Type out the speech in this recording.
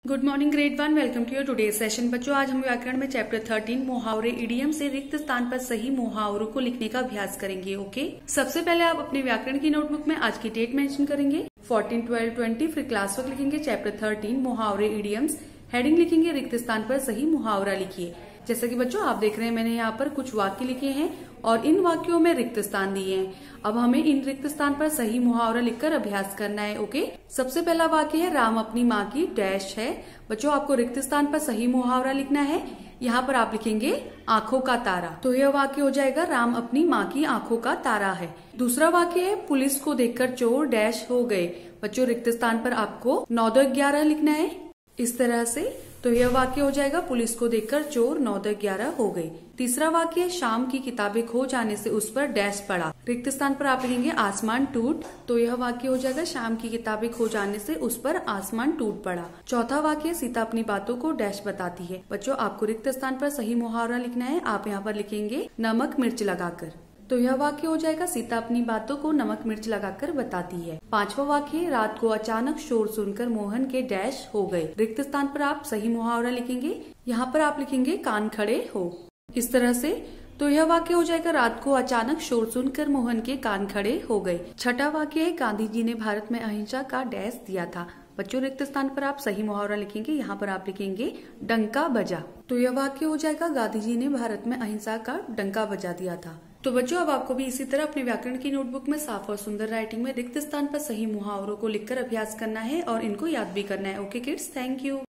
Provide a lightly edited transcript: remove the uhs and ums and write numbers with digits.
Good morning grade 1। Welcome to your today session. बच्चों, आज हम व्याकरण में चैप्टर 13 मुहावरे इडियम से रिक्त स्थान पर सही मुहावरों को लिखने का अभ्यास करेंगे। ओके, सबसे पहले आप अपने व्याकरण की नोटबुक में आज की डेट मेंशन करेंगे 14, 12, 20। फिर क्लास वर्क लिखेंगे चैप्टर 13 मुहावरे इडियम्स। हेडिंग लिखेंगे रिक्त स्थान पर सही मुहावरा लिखिए। जैसा कि बच्चों आप देख रहे हैं, मैंने यहाँ पर कुछ वाक्य लिखे हैं और इन वाक्यों में रिक्त स्थान दिए हैं। अब हमें इन रिक्त स्थान पर सही मुहावरा लिखकर अभ्यास करना है। ओके, सबसे पहला वाक्य है राम अपनी माँ की डैश है। बच्चों, आपको रिक्त स्थान पर सही मुहावरा लिखना है। यहाँ पर आप लिखेंगे आंखों का तारा, तो यह वाक्य हो जाएगा राम अपनी माँ की आंखों का तारा है। दूसरा वाक्य है पुलिस को देखकर चोर डैश हो गए। बच्चों, रिक्त स्थान पर आपको 9, 10, 11 लिखना है इस तरह से, तो यह वाक्य हो जाएगा पुलिस को देखकर चोर 9, 10, 11 हो गए। तीसरा वाक्य है शाम की किताबें खो जाने से उस पर डैश पड़ा। रिक्त स्थान पर आप लिखेंगे आसमान टूट, तो यह वाक्य हो जाएगा शाम की किताबें खो जाने से उस पर आसमान टूट पड़ा। चौथा वाक्य सीता अपनी बातों को डैश बताती है। बच्चों, आपको रिक्त स्थान पर सही मुहावरा लिखना है। आप यहाँ पर लिखेंगे नमक मिर्च लगाकर, तो यह वाक्य हो जाएगा सीता अपनी बातों को नमक मिर्च लगाकर बताती है। पांचवा वाक्य रात को अचानक शोर सुनकर मोहन के डैश हो गए। रिक्त स्थान पर आप सही मुहावरा लिखेंगे। यहाँ पर आप लिखेंगे कान खड़े हो इस तरह से, तो यह वाक्य हो जाएगा रात को अचानक शोर सुनकर मोहन के कान खड़े हो गए। छठा वाक्य है गांधी जी ने भारत में अहिंसा का डैश दिया था। बच्चों, रिक्त स्थान पर आप सही मुहावरा लिखेंगे। यहाँ पर आप लिखेंगे डंका बजा, तो यह वाक्य हो जाएगा गांधी जी ने भारत में अहिंसा का डंका बजा दिया था। तो बच्चों, अब आपको भी इसी तरह अपने व्याकरण की नोटबुक में साफ और सुंदर राइटिंग में रिक्त स्थान पर सही मुहावरों को लिखकर अभ्यास करना है और इनको याद भी करना है। Okay kids, thank you.